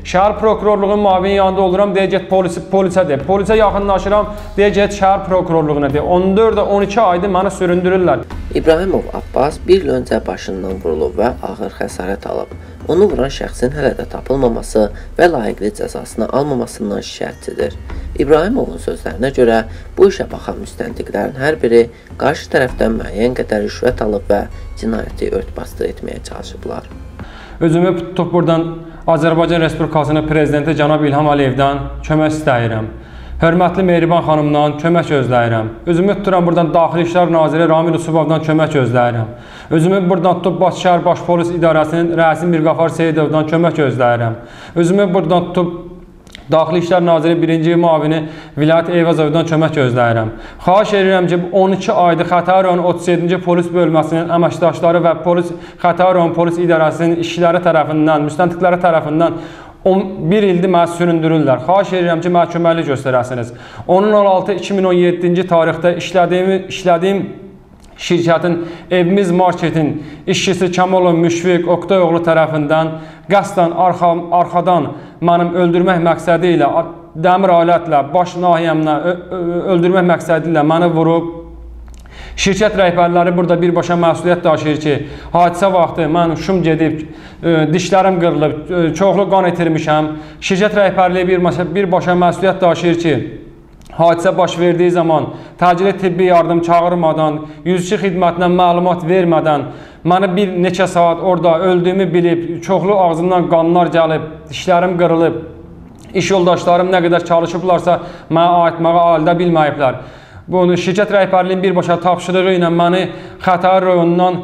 Şəhər prokurorluğunun müavin yanında oluram, deyə get polisə de. Polisə yaxınlaşıram, deyə get şəhər prokurorluğuna de. 14-12 aydır məni süründürürlər. İbrahimov Abbas bir il öncə başından vurulub və ağır xəsarət alıb. Onu vuran şəxsin hələ də tapılmaması və layiqli cəzasını almamasından şikayətçidir. İbrahimovun sözlərinə görə bu işə baxan müstəntiqlərin hər biri qarşı tərəfdən müəyyən qədər rüşvət alıb və cinayəti örtbasdır etməyə çalışıblar. Özümü tutub buradan Azərbaycan Respublikasının Prezidenti cənab İlham Əliyevdən kömək istəyirəm. Hörmətli Mehriban xanımdan kömək gözləyirəm. Özümü tuturam buradan Daxili İşlər Naziri Ramil Usubovdan kömək gözləyirəm. Özümü buradan tutub Bakı şəhər Baş Polis İdarəsinin rəisi Mirqafar Seyidovdan kömək gözləyirəm. Özümü buradan tutub Daxili İşlər Naziri 1-ci müavini Vilayət Eyvazovdan kömək gözləyirəm. Xahiş edirəm ki, 12 aydır Xətai rayon 37-ci polis bölməsinin əməkdaşları və Xətai rayon polis idarəsinin işçiləri tərəfindən, müstəntiqləri tərəfindən 1 ildir məni süründürürlər. Xahiş edirəm ki, mənə köməklik göstərəsiniz. 10-16-2017-ci tarixdə işlədiyim şirkətin Evimiz Marketin işçisi Kəmalov Müşfiq Oqtayoğlu tərəfindən qəsdən arxadan mənim öldürmək məqsədi ilə, dəmir alətlə, baş nahiyəmlə öldürmək məqsədi ilə məni vurub. Şirkət rəhbərləri burada birbaşa məsuliyyət daşıyır ki, hadisə vaxtı mən şum gedib, dişlərim qırılıb, çoxlu qan itirmişəm. Şirkət rəhbərliyi birbaşa məsuliyyət daşıyır ki, hadisə baş verdiyi zaman təcili tibbi yardım çağırmadan, yüzüçü xidmətinə məlumat vermədən, məni bir neçə saat orada öldüyümü bilib, çoxlu ağzımdan qanlar gəlib, dişlərim qırılıb, iş yoldaşlarım nə qədər çalışıblarsa mənə ayıtmağa ailədə bilməyiblər. Bunu şirkət rəhbərliyinin birbaşa tapşırığı ilə məni Xətai rayonundan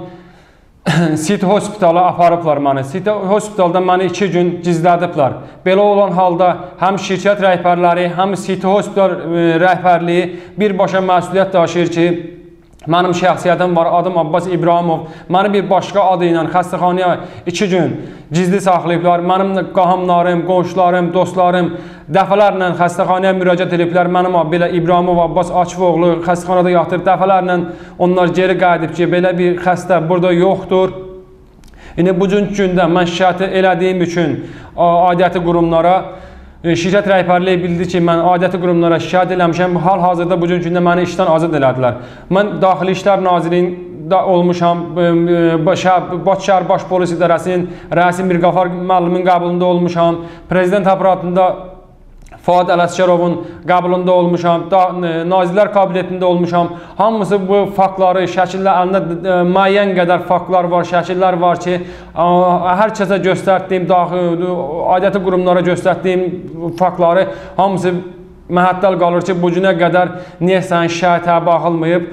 City Hospitala aparıblar məni. City Hospitalda məni 2 gün gizlədiblər. Belə olan halda həm şirkət rəhbərləri, həm City Hospital rəhbərliyi birbaşa məsuliyyət daşıyır ki, mənim şəxsiyyətim var, adım Abbas İbrahimov. Məni bir başqa adı ilə xəstəxanaya 2 gün gizli saxlayıblar. Mənim qahamlarım, qonşularım, dostlarım dəfələrlə xəstəxanaya müraciət ediblər. Mənim belə İbrahimov Abbas Akıfoğlu xəstəxanada yatır. Dəfələrlə onlar geri qayıdıb ki, belə bir xəstə burada yoxdur. İndi bugünkü gündə mən şikayət elədiyim üçün aidiyyəti qurumlara şirkət rəhbərliyi bildi ki, mən aidiyyəti qurumlara şikayət eləmişəm. Hal-hazırda bugünkü gündə məni işdən azad elədilər. Mən Daxili İşlər Nazirliyində olmuşam, Bakı şəhər Baş Polis İdarəsinin rəisi Mirqafar müəllimin qəbulunda olmuşam. Prezident aparatında Fuad Ələsgərovun qəbulunda olmuşam, Nazirlər Kabinetində olmuşam. Hamısı bu faktları, şəkillər, əlində müəyyən qədər faktlar var, şəkillər var ki, hər kəsə göstərdiyim, aidiyyəti qurumlara göstərdiyim faktları hamısı məhəttəl qalır ki, bu günə qədər niyə sənin şikayətə baxılmayıb?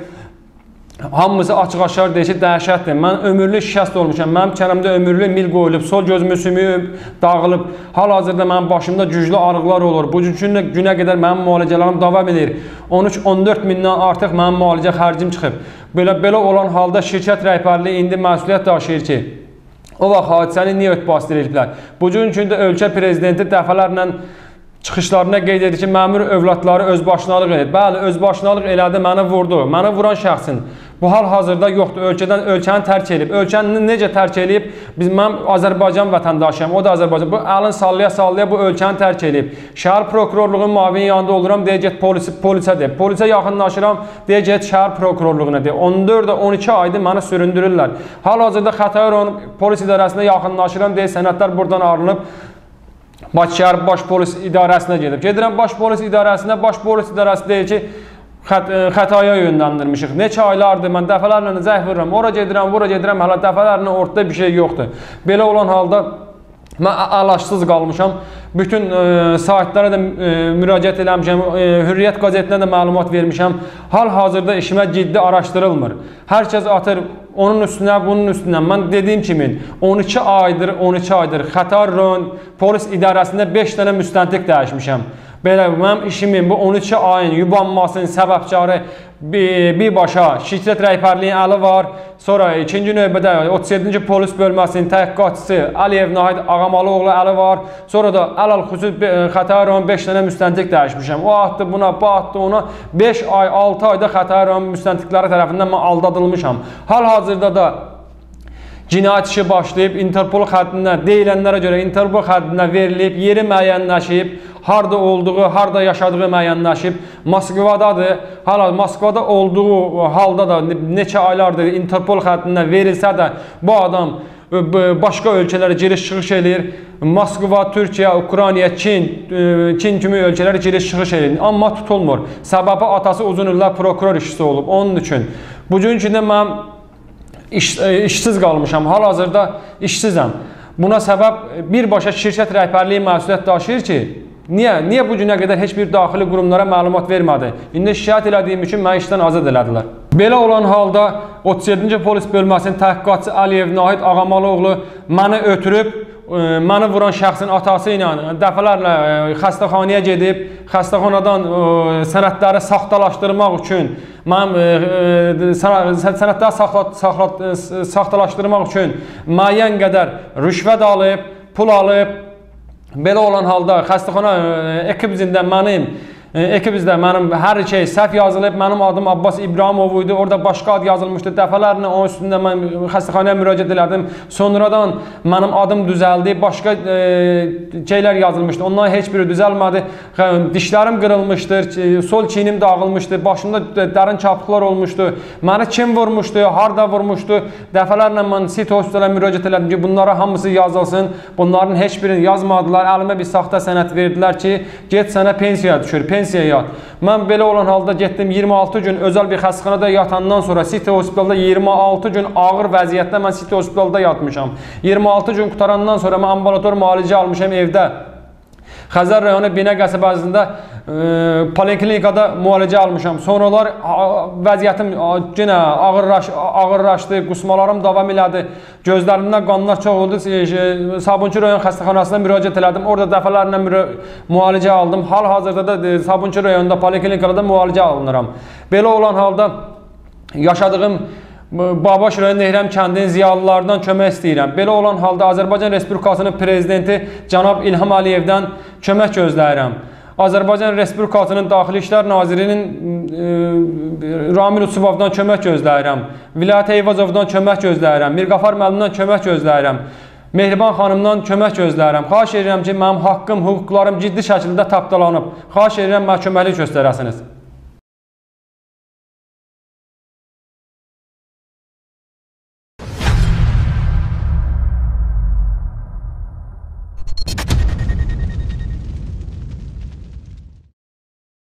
Hamısı açıq-aşkar deyir ki, dəhşətdir. Mən ömürlük şikəst olmuşam. Mənim kənəmdə ömürlük mil qoyulub, sol gözümü sümüyüb, dağılıb. Hal-hazırda mənim başımda güclü ağrıqlar olur. Bugünkü günə qədər mənim müalicələrim davam edir. 13-14 mindən artıq mənim müalicə xərcim çıxıb. Belə olan halda şirkət rəhbərliyi indi məsuliyyət daşıyır ki, o vaxt hadisəni niyə örtbasdır ediblər? Bugünkü gündə ölkə prezidenti dəfələrlə çıxışlarına qeyd edir ki, məmur övladları özbaşınalıq edir. Bəli, özbaşınalıq elədi, məni vurdu. Məni vuran şəxsin bu hal-hazırda yoxdur. Ölkəni tərk edib. Ölkəni necə tərk edib? Mən Azərbaycan vətəndaşıyam, o da Azərbaycan. Bu əlin sallaya-sallaya bu ölkəni tərk edib. Şəhər prokurorluğunun müavin yanında oluram, deyə get polisə de. Polisə yaxınlaşıram, deyə get şəhər prokurorluğuna de. 14-12 aydır məni süründürürlər. Hal-hazırda Xətai rayon polis idarəsinə yaxınlaşıram, deyə sənədlər buradan ayrılıb. Bakı şəhər Baş Polis İdarəsinə gedib. Gedirəm Baş Polis İdarəsinə, Baş Polis İdarəsi deyir ki, Xətaya yönləndirmişik. Neçə aylardır mən dəfələrlə zəng vururam, ora gedirəm, bura gedirəm, hələ dəfələrlə ortada bir şey yoxdur. Belə olan halda mən əlaşsız qalmışam. Bütün saytlara da müraciət eləmişəm, Hürriyyət qəzetinə də məlumat vermişəm. Hal-hazırda işimə ciddi araşdırılmır. Hər kəs atır onun üstünə, bunun üstünə. Mən dediyim kimi 12 aydır Xətai rayon polis idarəsində 5 dənə müstəntiq dəyişmişəm. Belə mənim işimin bu 12 ayın yubanmasının səbəbkarı birbaşa şirkət rəhbərliyinin əli var. Sonra ikinci növbədə 37-ci polis bölməsinin təhqiqatçısı Əliyev Nahid Ağamalıoğlu əli var. Sonra da əlal-xüsus Xətai rayon 5 dənə müstəntiq dəyişmişəm. O atdı buna, bu atdı ona. 5 ay, 6 ayda Xətai rayon müstəntiqləri tərəfindən mən aldadılmışam. Hal-hazırda da cinayət işi başlayıb, Interpol xəttinə, deyilənlərə görə Interpol xəttinə verilib, yeri müəyyənləşib, harda olduğu, harda yaşadığı müəyyənləşib, Moskvadadır. Hala Moskvada olduğu halda da neçə aylardır Interpol xəttinə verilsə də bu adam başqa ölkələrə giriş-çıxış eləyir. Moskva, Türkiyə, Ukrayna, Çin kimi ölkələrə giriş-çıxış eləyir. Amma tutulmur. Səbəbi atası uzun illər prokuror işçisi olub. Onun üçün. Bugünkü də mən işsiz qalmışam. Hal-hazırda işsizəm. Buna səbəb birbaşa şirkət rəhbərliyi məsuliyyət daşıyır ki, niyə bu günə qədər heç bir daxili qurumlara məlumat vermədi? İndi şikayət elədiyim üçün məni işdən azad elədilər. Belə olan halda 37-ci polis bölməsinin təhqiqatçısı Əliyev Nahid Ağamalıoğlu məni ötürüb, məni vuran şəxsin atası ilə dəfələrlə xəstəxanaya gedib, xəstəxanadan sənədləri saxtalaşdırmaq üçün, sənədləri saxtalaşdırmaq üçün müəyyən qədər rüşvət alıb, pul alıb. Belə olan halda xəstəxana ekibizində mənim hər şey səhv yazılıb. Mənim adım Abbas İbrahimov idi. Orada başqa ad yazılmışdı. Dəfələrlə onun üstündə mən xəstəxanaya müraciət elədim. Sonradan mənim adım düzəldi. Başqa şeylər yazılmışdı. Ondan heç biri düzəlmədi. Dişlərim qırılmışdır. Sol çiynim dağılmışdı. Başımda dərin çapıqlar olmuşdu. Məni kim vurmuşdu? Harda vurmuşdu? Dəfələrlə mən City hospitala müraciət elədim ki, bunlara hamısı yazılsın. Bunların heç birini yazmadılar. Əlimə bir saxta sənəd verdilər ki, get sənə pensiyaya düşür. Pensiyaya yat. Mən belə olan halda getdim 26 gün özəl bir xəstəxanada yatandan sonra City hospitalda 26 gün ağır vəziyyətdə mən City hospitalda yatmışam. 26 gün qutarandan sonra mən ambulator müalicə almışam evdə. Xəzər rayonu Binə qəsəbəsində poliklinikada müalicə almışam. Sonralar vəziyyətim yenə ağırlaşdı, qusmalarım davam elədi. Gözlərimdən qanlar çox oldu. Sabunçu rayon xəstəxanasına müraciət elədim. Orada dəfələrlə müalicə aldım. Hal-hazırda da Sabunçu rayonunda poliklinikada müalicə alınıram. Belə olan halda yaşadığım Babaş rayon Nehrəm kəndinin ziyalılarından kömək istəyirəm. Belə olan halda Azərbaycan Respublikasının prezidenti cənab İlham Əliyevdən kömək gözləyirəm. Azərbaycan Respublikasının Daxili İşlər Nazirinin Ramil Usubovdan kömək gözləyirəm. Vilayət Eyvazovdan kömək gözləyirəm. Mirqafar müəllimdən kömək gözləyirəm. Mehriban xanımdan kömək gözləyirəm. Xahiş edirəm ki, mənim haqqım, hüquqlarım ciddi şəkildə tapdalanıb. Xahiş edirəm mənə köməklik göstərəsiniz.